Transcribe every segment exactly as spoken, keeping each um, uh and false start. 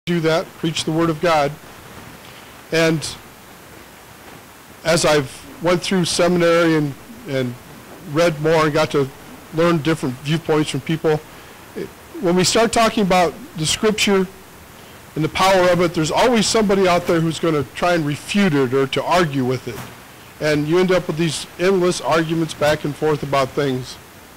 do that, preach the Word of God. And as I've went through seminary and, and read more and got to learn different viewpoints from people, it, when we start talking about the Scripture and the power of it, there's always somebody out there who's going to try and refute it or to argue with it. And you end up with these endless arguments back and forth about things.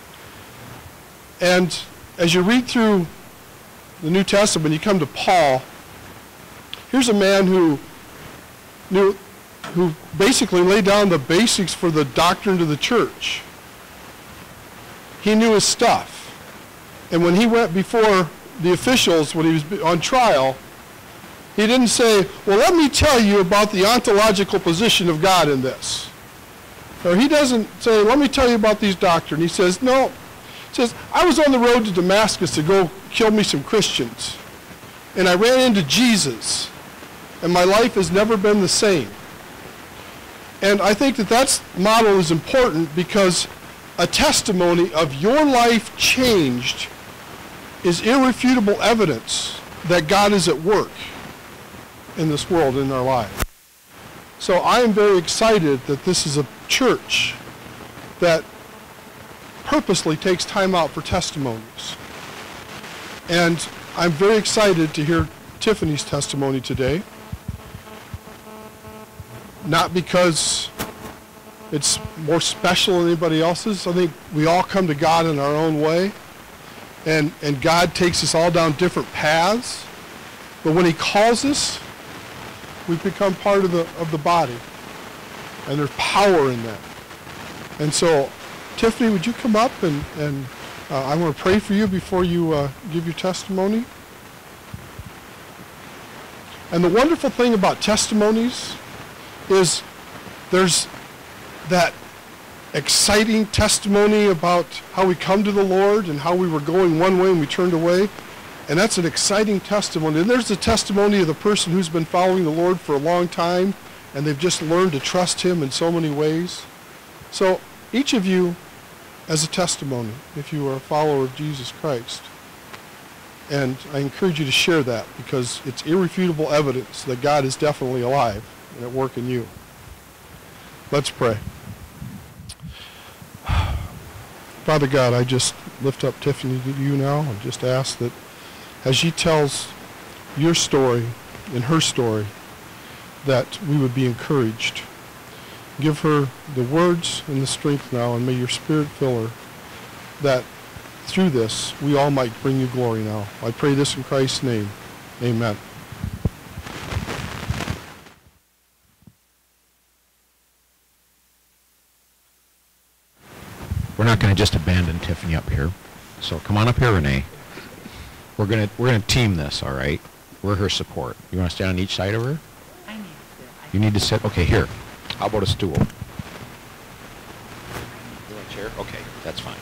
And as you read through the New Testament, you come to Paul. Here's a man who knew, who basically laid down the basics for the doctrine of the church. He knew his stuff. And when he went before the officials, when he was on trial, he didn't say, well, let me tell you about the ontological position of God in this. Or he doesn't say, let me tell you about these doctrines. He says, no. He says, I was on the road to Damascus to go kill me some Christians. And I ran into Jesus. And my life has never been the same. And I think that that model is important because a testimony of your life changed is irrefutable evidence that God is at work in this world, in our lives. So I am very excited that this is a church that purposely takes time out for testimonies. And I'm very excited to hear Tiffany's testimony today. Not because it's more special than anybody else's. I think we all come to God in our own way. And, and God takes us all down different paths. But when he calls us, we become part of the, of the body. And there's power in that. And so, Tiffany, would you come up and, and uh, I want to pray for you before you uh, give your testimony. And the wonderful thing about testimonies is there's that exciting testimony about how we come to the Lord and how we were going one way and we turned away. And that's an exciting testimony. And there's the testimony of the person who's been following the Lord for a long time and they've just learned to trust him in so many ways. So each of you as a testimony, if you are a follower of Jesus Christ. And I encourage you to share that because it's irrefutable evidence that God is definitely alive and at work in you. Let's pray. Father God, I just lift up Tiffany to you now and just ask that as she tells your story and her story, that we would be encouraged. Give her the words and the strength now, and may your Spirit fill her, that through this we all might bring you glory now. I pray this in Christ's name. Amen. We're not going to just abandon Tiffany up here. So come on up here, Renee. We're going to we're going to team this, all right? We're her support. You want to stand on each side of her? I need to sit. You need to sit? Okay, here. How about a stool? You want a chair? Okay, that's fine.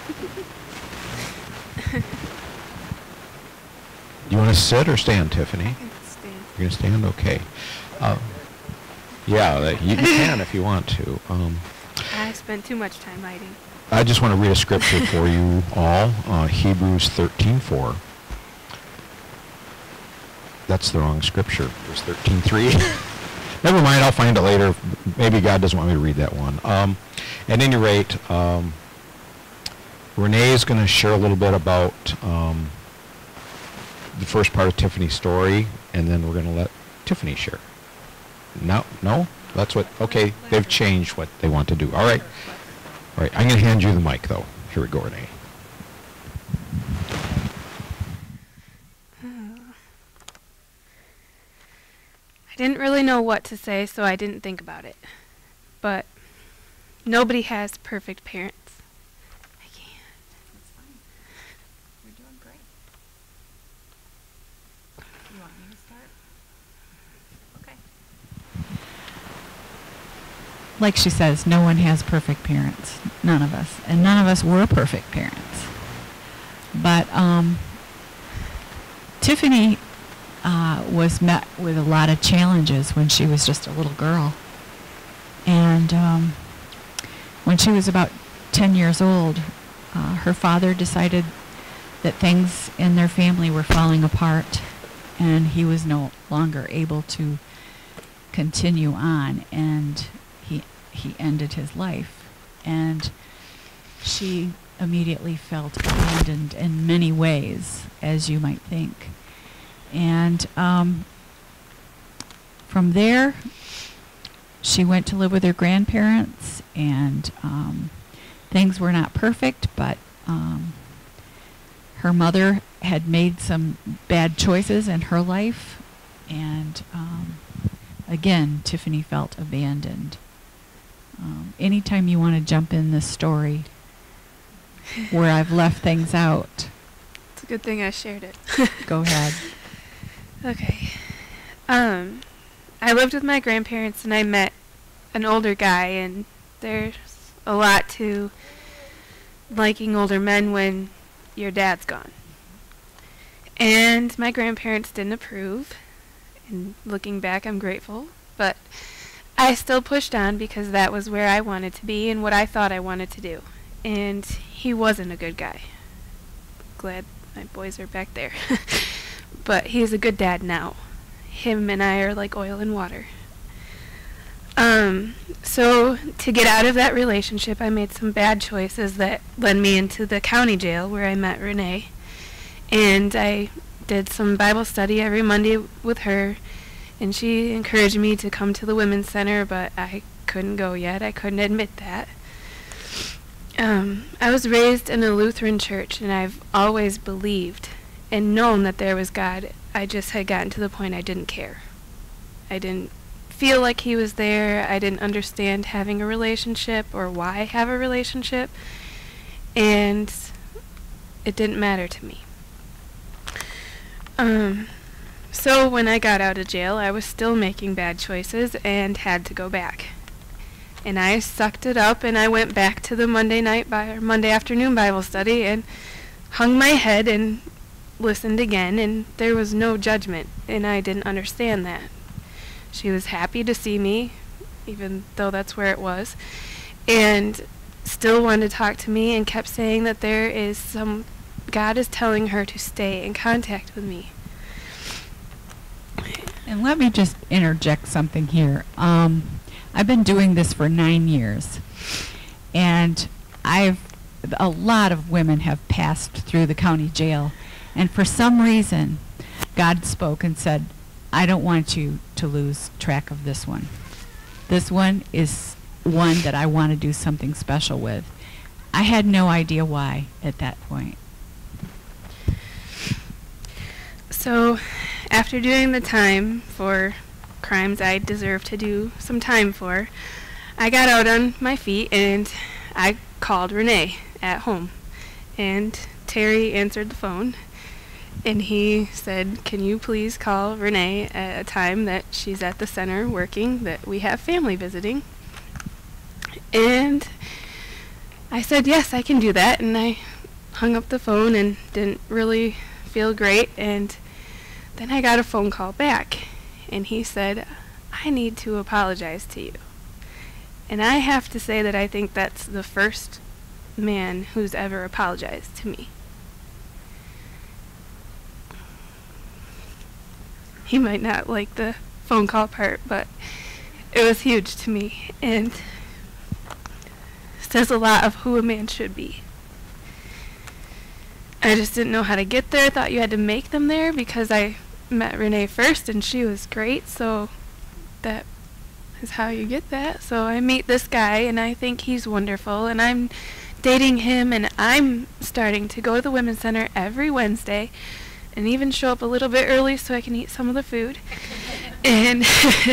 Do you want to sit or stand, Tiffany? I can stand. You're going to stand? Okay. Uh, yeah, that, you, you can if you want to. Um, I spent too much time hiding. I just want to read a scripture for you all, uh, Hebrews thirteen four. That's the wrong scripture. It was thirteen three. Never mind, I'll find it later. Maybe God doesn't want me to read that one. Um, at any rate, um, Renee is going to share a little bit about um, the first part of Tiffany's story, and then we're going to let Tiffany share. No? No? That's what, okay, they've changed what they want to do. All right. All right, I'm going to hand you the mic, though. Here we go, Renee. I didn't really know what to say, so I didn't think about it. But nobody has perfect parents. I can't. That's fine. We're doing great. You want me to start? Okay. Like she says, no one has perfect parents. None of us. And none of us were perfect parents. But um, Tiffany uh, was met with a lot of challenges when she was just a little girl. And um, when she was about ten years old, uh, her father decided that things in their family were falling apart. and he was no longer able to continue on, and he he ended his life. And she immediately felt abandoned in many ways, as you might think. And um, from there, she went to live with her grandparents, and um, things were not perfect, but um, her mother had made some bad choices in her life, and um, again, Tiffany felt abandoned. Um, anytime you want to jump in this story where I've left things out, It's a good thing I shared it. go ahead. Okay. Um, I lived with my grandparents and I met an older guy, and there's a lot to liking older men when your dad's gone. And my grandparents didn't approve. And looking back, I'm grateful. But I still pushed on because that was where I wanted to be and what I thought I wanted to do. And he wasn't a good guy. Glad my boys are back there. But he's a good dad now. Him and I are like oil and water. Um, so to get out of that relationship, I made some bad choices that led me into the county jail where I met Renee. And I did some Bible study every Monday with her, and she encouraged me to come to the Women's Center, but I couldn't go yet. I couldn't admit that. Um, I was raised in a Lutheran church, and I've always believed and known that there was God. I just had gotten to the point I didn't care. I didn't feel like he was there. I didn't understand having a relationship or why have a relationship, and it didn't matter to me. Um, so when I got out of jail, I was still making bad choices and had to go back. And I sucked it up, and I went back to the Monday night bi- or Monday afternoon Bible study and hung my head and listened again, and there was no judgment, and I didn't understand that. She was happy to see me, even though that's where it was, and still wanted to talk to me and kept saying that there is some, God is telling her to stay in contact with me. And let me just interject something here. Um, I've been doing this for nine years, and I've a lot of women have passed through the county jail, and for some reason, God spoke and said, I don't want you to lose track of this one. This one is one that I want to do something special with. I had no idea why at that point. So, after doing the time for crimes I deserved to do some time for, I got out on my feet and I called Renee at home. And Terry answered the phone, and he said, can you please call Renee at a time that she's at the center working, that we have family visiting? And I said, yes, I can do that. And I hung up the phone and didn't really feel great. And then I got a phone call back, and he said, I need to apologize to you. And I have to say that I think that's the first man who's ever apologized to me. He might not like the phone call part, but it was huge to me, and says a lot of who a man should be. I just didn't know how to get there. I thought you had to make them there because I met Renee first and she was great, so that is how you get that. So I meet this guy and I think he's wonderful, and I'm dating him, and I'm starting to go to the Women's Center every Wednesday and even show up a little bit early so I can eat some of the food. and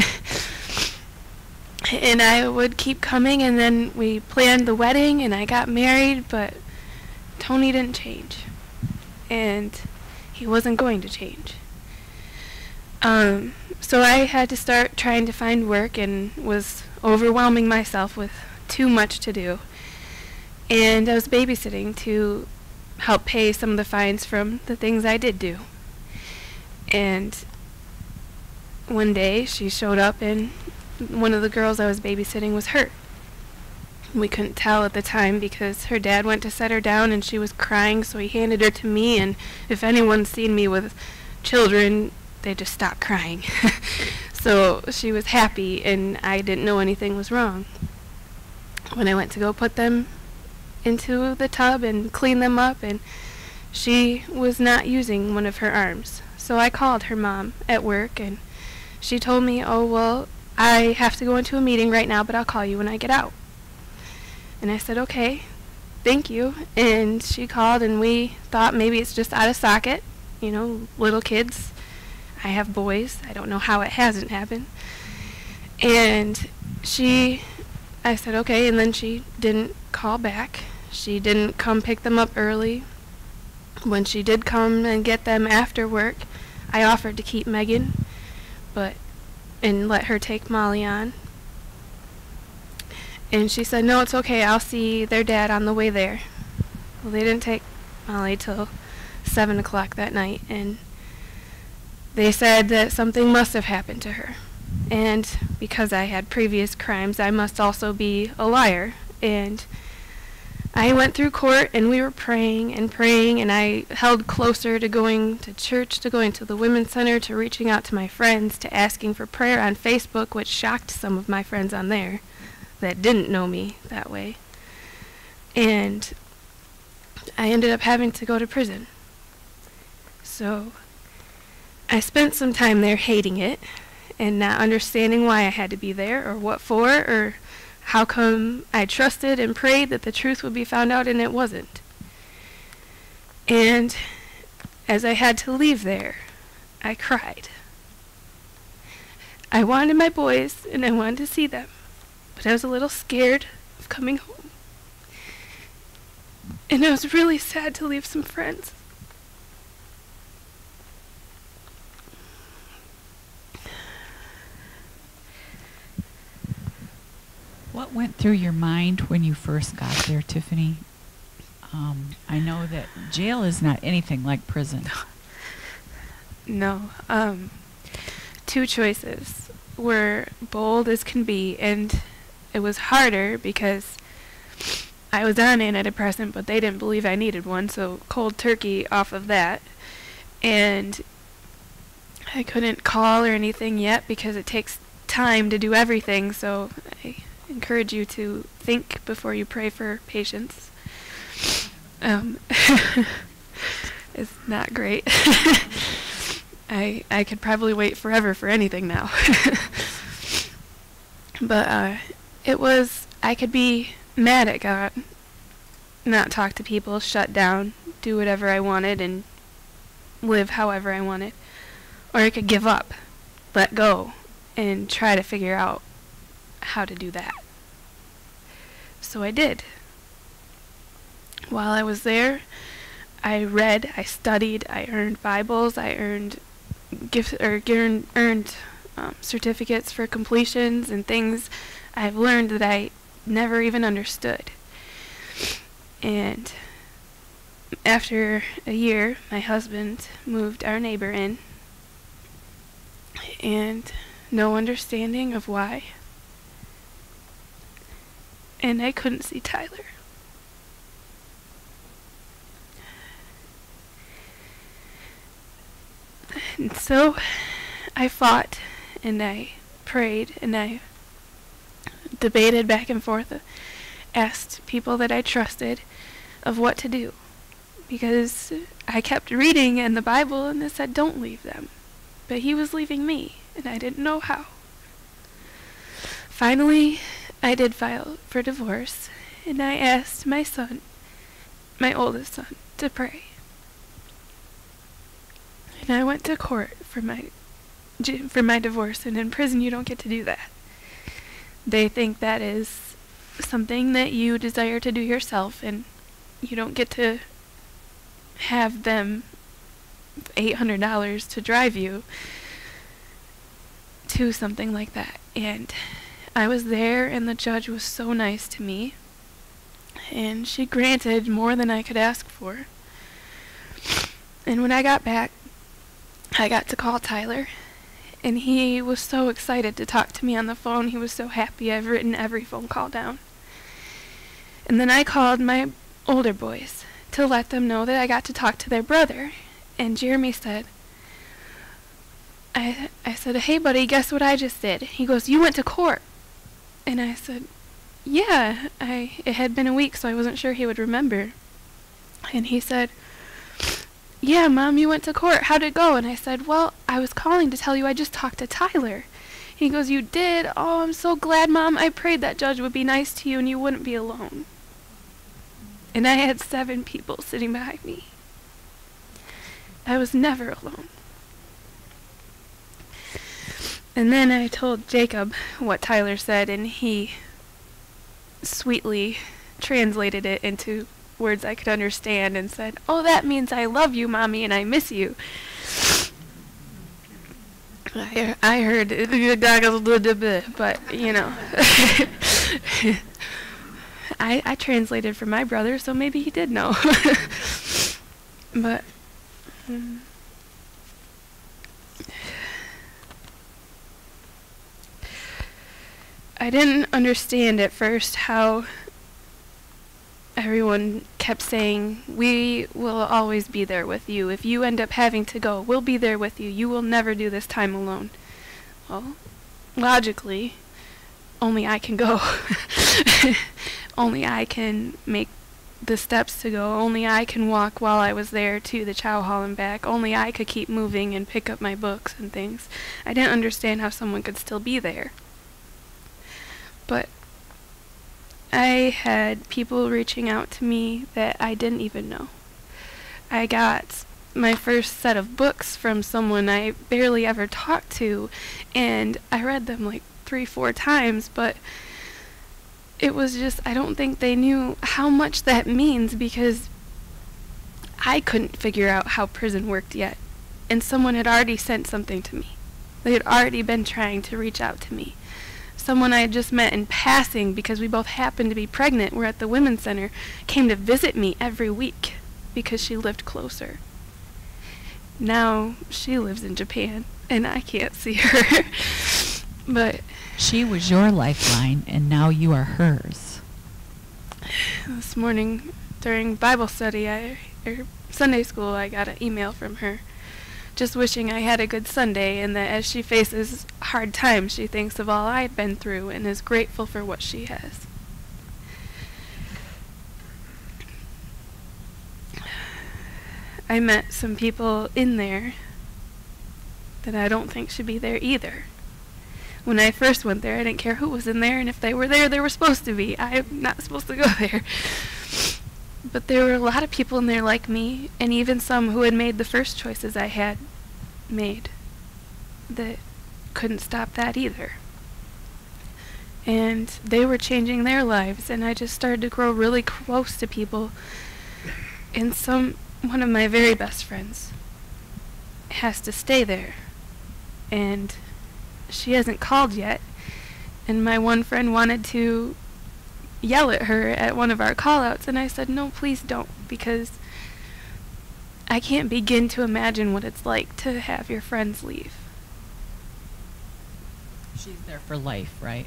and I would keep coming, and then we planned the wedding and I got married, but Tony didn't change. And he wasn't going to change. Um, so I had to start trying to find work and was overwhelming myself with too much to do. And I was babysitting to help pay some of the fines from the things I did do. And one day she showed up, and one of the girls I was babysitting was hurt. We couldn't tell at the time because her dad went to set her down and she was crying, so he handed her to me, and if anyone's seen me with children, they just stopped crying. So she was happy, and I didn't know anything was wrong. When I went to go put them into the tub and clean them up, and she was not using one of her arms. So I called her mom at work, and she told me, oh, well, I have to go into a meeting right now, but I'll call you when I get out. And I said, okay, thank you. And she called, and we thought maybe it's just out of socket, you know, little kids. I have boys. I don't know how it hasn't happened. And she, I said, okay, and then she didn't call back. She didn't come pick them up early. When she did come and get them after work, I offered to keep Megan, but, and let her take Molly on. And she said, no, it's okay, I'll see their dad on the way there. Well, they didn't take Molly till seven o'clock that night, and they said that something must have happened to her. And because I had previous crimes, I must also be a liar. And I went through court, and we were praying and praying, and I held closer to going to church, to going to the Women's Center, to reaching out to my friends, to asking for prayer on Facebook, which shocked some of my friends on there that didn't know me that way. And I ended up having to go to prison. So I spent some time there hating it and not understanding why I had to be there or what for or how come I trusted and prayed that the truth would be found out and it wasn't. And as I had to leave there, I cried. I wanted my boys and I wanted to see them, but I was a little scared of coming home. And it was really sad to leave some friends. What went through your mind when you first got there, Tiffany? Um, I know that jail is not anything like prison. No. Um, two choices were bold as can be, and it was harder because I was on antidepressant, but they didn't believe I needed one, so cold turkey off of that. And I couldn't call or anything yet because it takes time to do everything, so I encourage you to think before you pray for patience. Um, it's not great. I I could probably wait forever for anything now. But uh, it was, I could be mad at God, not talk to people, shut down, do whatever I wanted, and live however I wanted. Or I could give up, let go, and try to figure out how to do that. So I did. While I was there, I read, I studied, I earned Bibles, I earned gifts or earned, earned um, certificates for completions and things I've learned that I never even understood. And after a year, my husband moved our neighbor in, and no understanding of why. And I couldn't see Tyler. And so I fought, and I prayed, and I debated back and forth, asked people that I trusted of what to do. Because I kept reading in the Bible, and it said, don't leave them. But he was leaving me, and I didn't know how. Finally, I did file for divorce, and I asked my son, my oldest son, to pray. And I went to court for my for my divorce, and in prison you don't get to do that. They think that is something that you desire to do yourself, and you don't get to have them eight hundred dollars to drive you to something like that. And I was there, and the judge was so nice to me, and she granted more than I could ask for. And when I got back, I got to call Tyler, and he was so excited to talk to me on the phone. He was so happy. I've written every phone call down. And then I called my older boys to let them know that I got to talk to their brother. And Jeremy said, I, I said, hey, buddy, guess what I just did? He goes, you went to court. And I said, yeah, I, it had been a week, so I wasn't sure he would remember. And he said, yeah, Mom, you went to court. How'd it go? And I said, well, I was calling to tell you I just talked to Tyler. He goes, you did? Oh, I'm so glad, Mom. I prayed that judge would be nice to you and you wouldn't be alone. And I had seven people sitting behind me. I was never alone. And then I told Jacob what Tyler said, and he sweetly translated it into words I could understand and said, oh, that means I love you, Mommy, and I miss you. I, I heard, but, you know, I, I translated for my brother, so maybe he did know. But, mm, I didn't understand at first how everyone kept saying, we will always be there with you. If you end up having to go, we'll be there with you. You will never do this time alone. Well, logically, only I can go. Only I can make the steps to go. Only I can walk while I was there to the chow hall and back. Only I could keep moving and pick up my books and things. I didn't understand how someone could still be there. But I had people reaching out to me that I didn't even know. I got my first set of books from someone I barely ever talked to, and I read them like three, four times, but it was just, I don't think they knew how much that means, because I couldn't figure out how prison worked yet, and someone had already sent something to me. They had already been trying to reach out to me. Someone I had just met in passing because we both happened to be pregnant, we're at the Women's Center, came to visit me every week because she lived closer. Now she lives in Japan and I can't see her. But she was your lifeline and now you are hers. This morning during Bible study, I, or Sunday school, I got an email from her just wishing I had a good Sunday, and that as she faces hard times, she thinks of all I've been through and is grateful for what she has. I met some people in there that I don't think should be there either. When I first went there, I didn't care who was in there, and if they were there, they were supposed to be. I'm not supposed to go there. But there were a lot of people in there like me, and even some who had made the first choices I had made that couldn't stop that either. And they were changing their lives, and I just started to grow really close to people. And some, one of my very best friends has to stay there, and she hasn't called yet, and my one friend wanted to yell at her at one of our call-outs, and I said, no, please don't, because I can't begin to imagine what it's like to have your friends leave. She's there for life, right?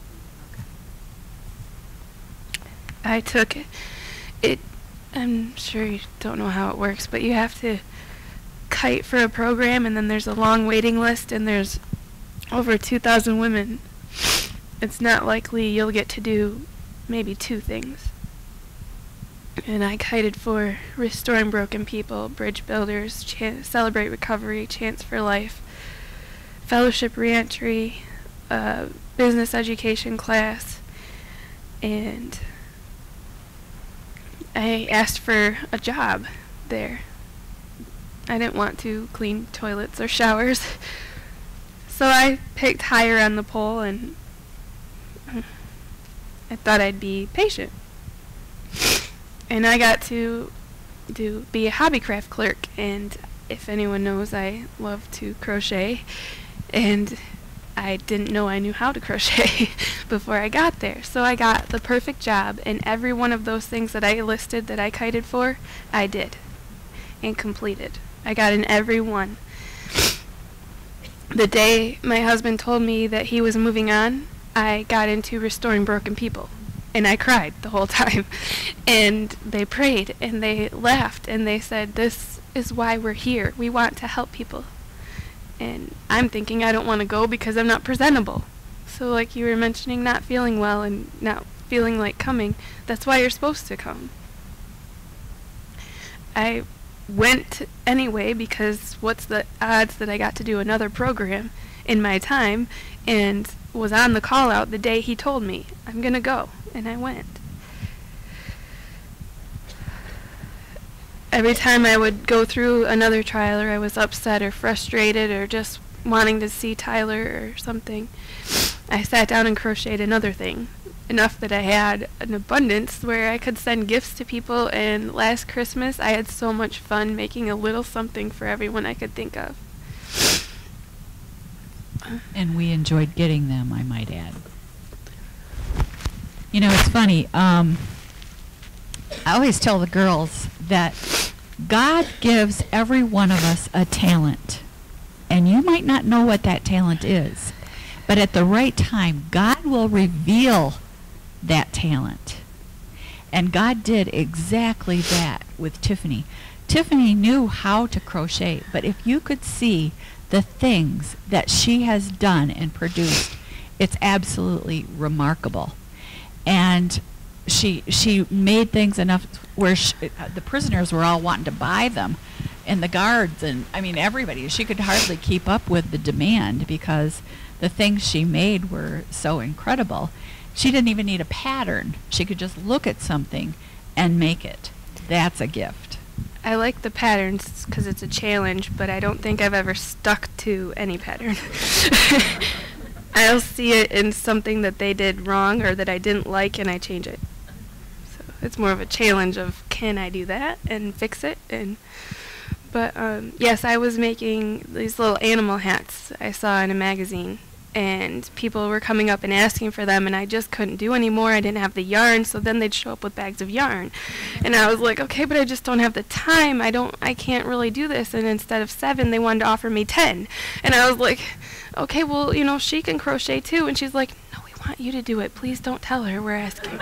I took it, it, I'm sure you don't know how it works, but you have to kite for a program, and then there's a long waiting list, and there's over two thousand women. It's not likely you'll get to do maybe two things. And I kited for Restoring Broken People, Bridge Builders, Chan- Celebrate Recovery, Chance for Life, Fellowship Reentry, uh, Business Education class, and I asked for a job there. I didn't want to clean toilets or showers, so I picked higher on the pole, and I thought I'd be patient. And I got to do be a hobbycraft clerk, and if anyone knows, I love to crochet, and I didn't know I knew how to crochet before I got there. So I got the perfect job, and every one of those things that I listed that I kited for, I did and completed. I got in every one. The day my husband told me that he was moving on, I got into Restoring Broken People, and I cried the whole time. And they prayed, and they laughed, and they said, this is why we're here. We want to help people. And I'm thinking I don't want to go because I'm not presentable. So like you were mentioning, not feeling well and not feeling like coming, that's why you're supposed to come. I went anyway because what's the odds that I got to do another program in my time, and was on the call out the day he told me I'm gonna go, and I went. Every time I would go through another trial, or I was upset or frustrated or just wanting to see Tyler or something, I sat down and crocheted another thing. Enough that I had an abundance where I could send gifts to people, and last Christmas I had so much fun making a little something for everyone I could think of. And we enjoyed getting them, I might add. You know, it's funny. Um, I always tell the girls that God gives every one of us a talent. And you might not know what that talent is. But at the right time, God will reveal that talent. And God did exactly that with Tiffany. Tiffany knew how to crochet, but if you could see the things that she has done and produced, it's absolutely remarkable. And she she made things enough where she, uh, the prisoners were all wanting to buy them, and the guards, and I mean everybody. She could hardly keep up with the demand because the things she made were so incredible. She didn't even need a pattern. She could just look at something and make it. That's a gift. I like the patterns because it's a challenge, but I don't think I've ever stuck to any pattern. I'll see it in something that they did wrong or that I didn't like, and I change it. So it's more of a challenge of, can I do that and fix it? And but um, yes, I was making these little animal hats I saw in a magazine, and people were coming up and asking for them, and I just couldn't do any more. I didn't have the yarn, so then they'd show up with bags of yarn. And I was like, okay, but I just don't have the time. I don't, I can't really do this. And instead of seven, they wanted to offer me ten. And I was like, okay, well, you know, she can crochet too. And she's like, no, we want you to do it. Please don't tell her we're asking.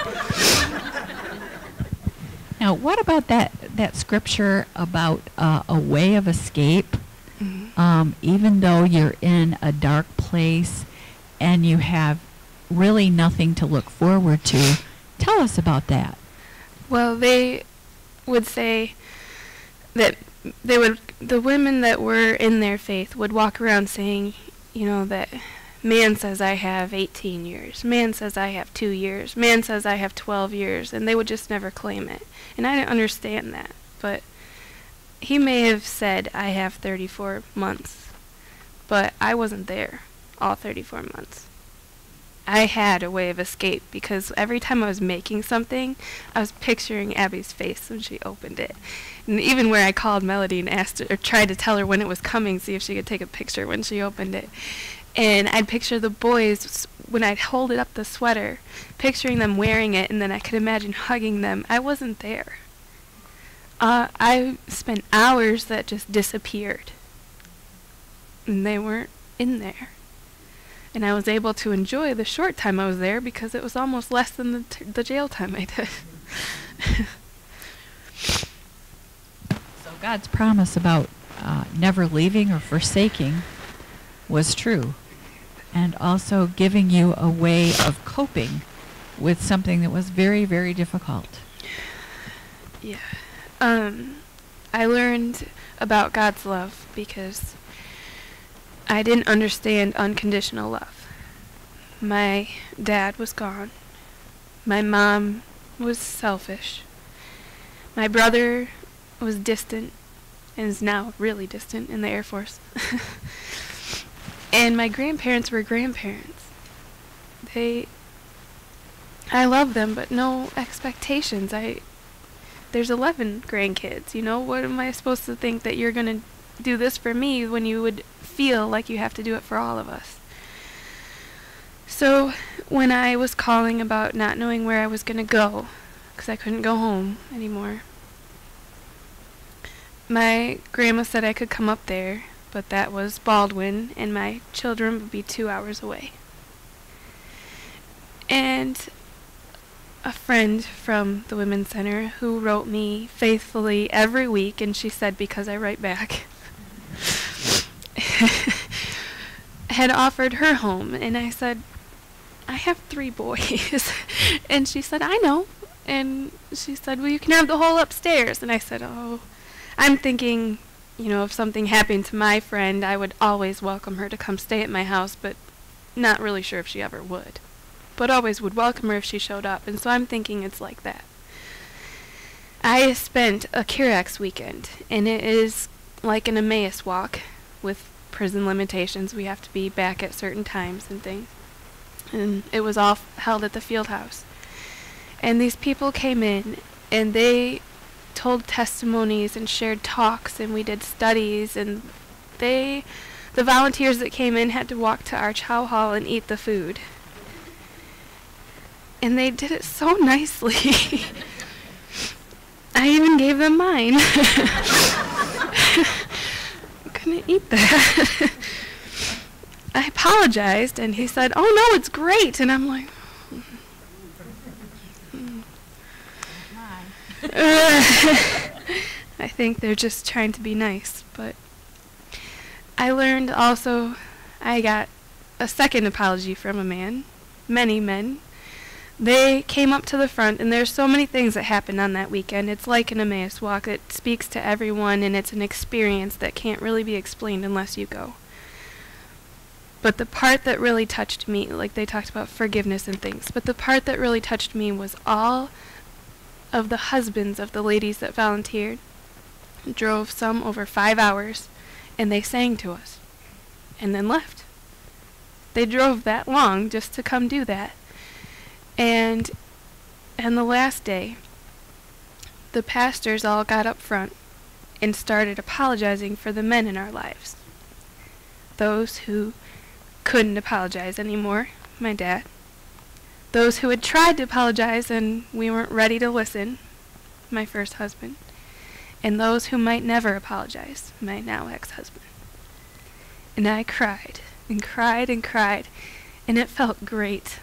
Now, what about that, that scripture about uh, a way of escape? Mm-hmm. Um, even though you're in a dark place and you have really nothing to look forward to, tell us about that. Well, they would say that they would, the women that were in their faith would walk around saying, you know, that man says I have eighteen years, man says I have two years, man says I have twelve years, and they would just never claim it. And I didn't understand that, but he may have said I have thirty-four months, but I wasn't there all thirty-four months. I had a way of escape because every time I was making something, I was picturing Abby's face when she opened it. And even where I called Melody and asked her, or tried to tell her when it was coming, see if she could take a picture when she opened it. And I'd picture the boys, when I'd hold it up the sweater, picturing them wearing it, and then I could imagine hugging them. I wasn't there. Uh, I spent hours that just disappeared. And they weren't in there. And I was able to enjoy the short time I was there because it was almost less than the, t the jail time I did. So God's promise about uh, never leaving or forsaking was true. And also giving you a way of coping with something that was very, very difficult. Yeah. Um, I learned about God's love because I didn't understand unconditional love. My dad was gone. My mom was selfish. My brother was distant and is now really distant in the Air Force. And my grandparents were grandparents. They, I love them, but no expectations. I, there's eleven grandkids, you know? What am I supposed to think that you're going to do this for me when you would feel like you have to do it for all of us? So when I was calling about not knowing where I was going to go, because I couldn't go home anymore, my grandma said I could come up there, but that was Baldwin, and my children would be two hours away. And a friend from the Women's Center who wrote me faithfully every week, and she said, because I write back, had offered her home, and I said, I have three boys. And she said, I know. And she said, well, you can have the whole upstairs. And I said, oh, I'm thinking, you know, if something happened to my friend, I would always welcome her to come stay at my house, but not really sure if she ever would. But always would welcome her if she showed up. And so I'm thinking it's like that. I spent a Curex weekend, and it is like an Emmaus walk with prison limitations. We have to be back at certain times and things. And it was all held at the field house. And these people came in, and they told testimonies and shared talks, and we did studies, and they, the volunteers that came in had to walk to our chow hall and eat the food. And they did it so nicely. I even gave them mine. Couldn't eat that. I apologized, and he said, oh no, it's great. And I'm like, I think they're just trying to be nice. But I learned also, I got a second apology from a man, many men. They came up to the front, and there's so many things that happened on that weekend. It's like an Emmaus walk. It speaks to everyone, and it's an experience that can't really be explained unless you go. But the part that really touched me, like they talked about forgiveness and things, but the part that really touched me was all of the husbands of the ladies that volunteered drove some over five hours, and they sang to us, and then left. They drove that long just to come do that. And and the last day, the pastors all got up front and started apologizing for the men in our lives. Those who couldn't apologize anymore, my dad. Those who had tried to apologize and we weren't ready to listen, my first husband. And those who might never apologize, my now ex-husband. And I cried and cried and cried, and it felt great.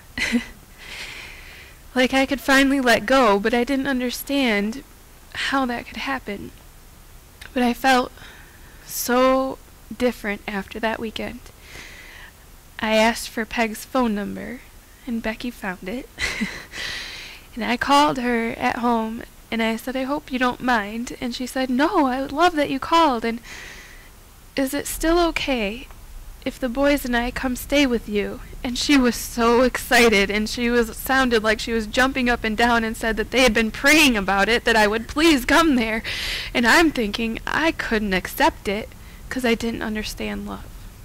Like I could finally let go, but I didn't understand how that could happen. But I felt so different after that weekend. I asked for Peg's phone number, and Becky found it. And I called her at home, and I said, I hope you don't mind. And she said, no, I would love that you called. And is it still okay if the boys and I come stay with you? And she was so excited, and she was sounded like she was jumping up and down, and said that they had been praying about it, that I would please come there. And I'm thinking I couldn't accept it because I didn't understand love.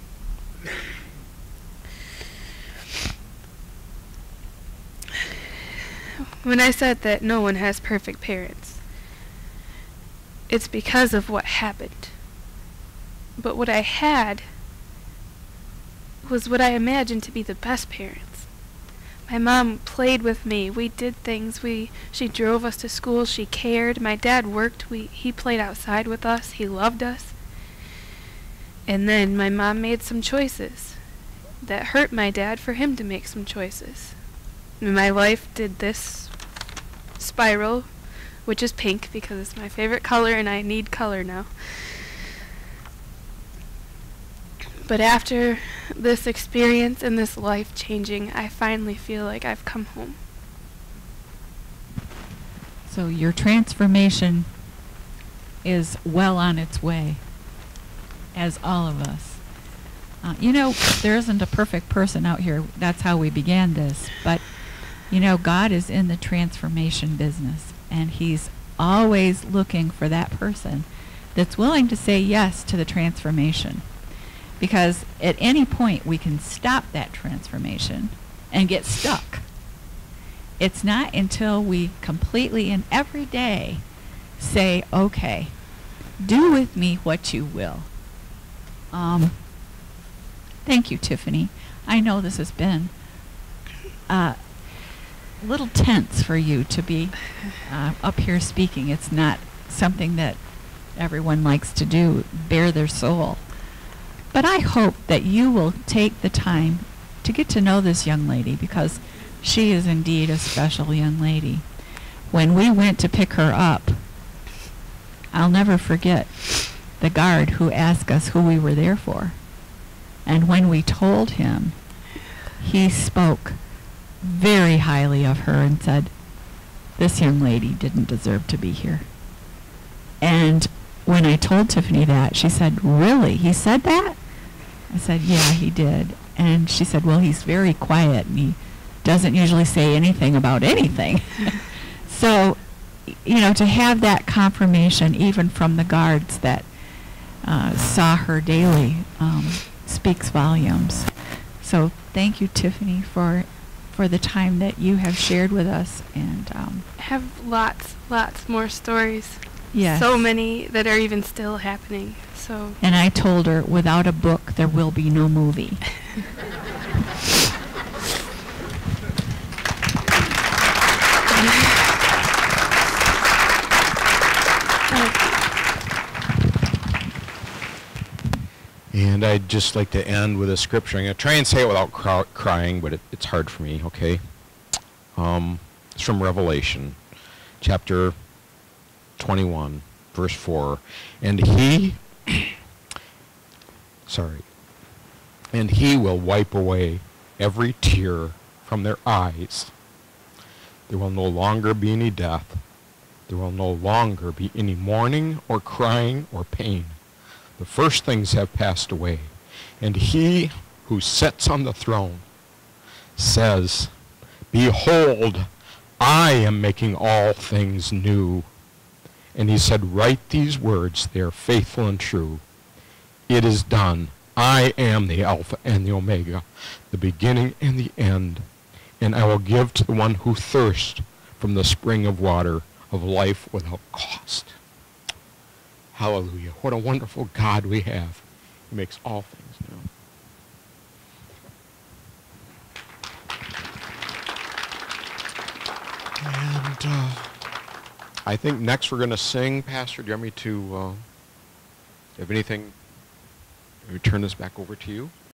When I said that no one has perfect parents, it's because of what happened. But what I had was what I imagined to be the best parents. My mom played with me. We did things. We she drove us to school. She cared. My dad worked. We he played outside with us. He loved us. And then my mom made some choices that hurt my dad for him to make some choices. And my life did this spiral, which is pink because it's my favorite color and I need color now. But after this experience and this life changing, I finally feel like I've come home. So your transformation is well on its way, as all of us. Uh, you know, there isn't a perfect person out here. That's how we began this. But, you know, God is in the transformation business, and He's always looking for that person that's willing to say yes to the transformation. Because at any point we can stop that transformation and get stuck. It's not until we completely and every day say, okay, do with me what you will. Um, thank you, Tiffany. I know this has been uh, a little tense for you to be uh, up here speaking. It's not something that everyone likes to do, bare their soul. But I hope that you will take the time to get to know this young lady, because she is indeed a special young lady. When we went to pick her up, I'll never forget the guard who asked us who we were there for. And when we told him, he spoke very highly of her and said, this young lady didn't deserve to be here. And when I told Tiffany that, she said, really? He said that? I said, yeah, he did. And she said, well, he's very quiet and he doesn't usually say anything about anything. So, you know, to have that confirmation even from the guards that uh, saw her daily um, speaks volumes. So thank you, Tiffany, for for the time that you have shared with us. And um, I have lots, lots more stories. yes. So many that are even still happening. So. And I told her, without a book, there will be no movie. And I'd just like to end with a scripture. I'm going to try and say it without cry- crying, but it, it's hard for me, okay? Um, it's from Revelation, chapter twenty-one, verse four. And he, sorry, and he will wipe away every tear from their eyes. There will no longer be any death. There will no longer be any mourning or crying or pain. The first things have passed away. And he who sits on the throne says, behold, I am making all things new. And he said, write these words, they are faithful and true. It is done. I am the Alpha and the Omega, the beginning and the end. And I will give to the one who thirsts from the spring of water of life without cost. Hallelujah. What a wonderful God we have. He makes all things new. And uh, I think next we're going to sing. Pastor, do you want me to, uh, have anything? Let me turn this back over to you.